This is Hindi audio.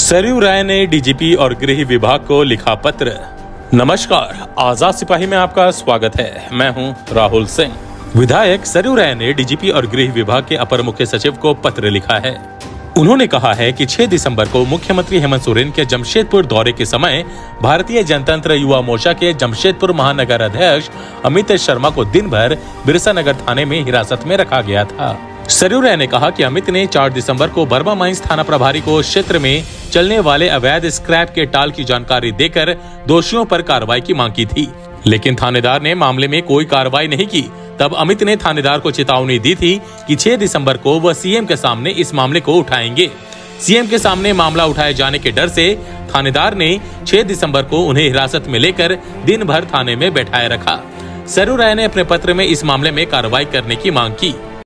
सरयू राय ने डीजीपी और गृह विभाग को लिखा पत्र। नमस्कार, आजाद सिपाही में आपका स्वागत है। मैं हूं राहुल सिंह। विधायक सरयू राय ने डीजीपी और गृह विभाग के अपर मुख्य सचिव को पत्र लिखा है। उन्होंने कहा है कि 6 दिसंबर को मुख्यमंत्री हेमंत सोरेन के जमशेदपुर दौरे के समय भारतीय जनतंत्र युवा मोर्चा के जमशेदपुर महानगर अध्यक्ष अमित शर्मा को दिन भर बिरसा नगर थाने में हिरासत में रखा गया था। सरयू राय ने कहा कि अमित ने 4 दिसंबर को बर्मा माइंस थाना प्रभारी को क्षेत्र में चलने वाले अवैध स्क्रैप के टाल की जानकारी देकर दोषियों पर कार्रवाई की मांग की थी, लेकिन थानेदार ने मामले में कोई कार्रवाई नहीं की। तब अमित ने थानेदार को चेतावनी दी थी कि 6 दिसंबर को वह सीएम के सामने इस मामले को उठाएंगे। सीएम के सामने मामला उठाए जाने के डर से थानेदार ने 6 दिसंबर को उन्हें हिरासत में लेकर दिन भर थाने में बैठाए रखा। सरयू राय ने अपने पत्र में इस मामले में कार्रवाई करने की मांग की।